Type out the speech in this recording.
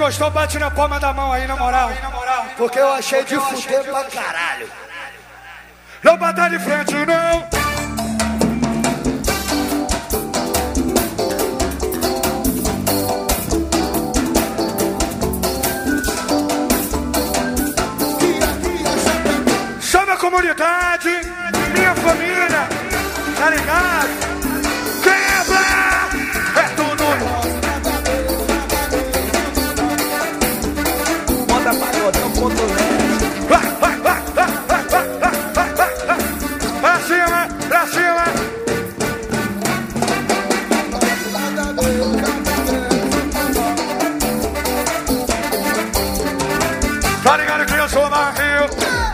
gostou, bate na palma da mão aí, na moral. Porque eu achei de fuder pra caralho. Não bata de frente, não. Chama a comunidade, minha família, tá ligado? Quebra! É tudo nosso. Manda pagodão.net. Vai. Pra cima. Tá ligado que eu sou barril?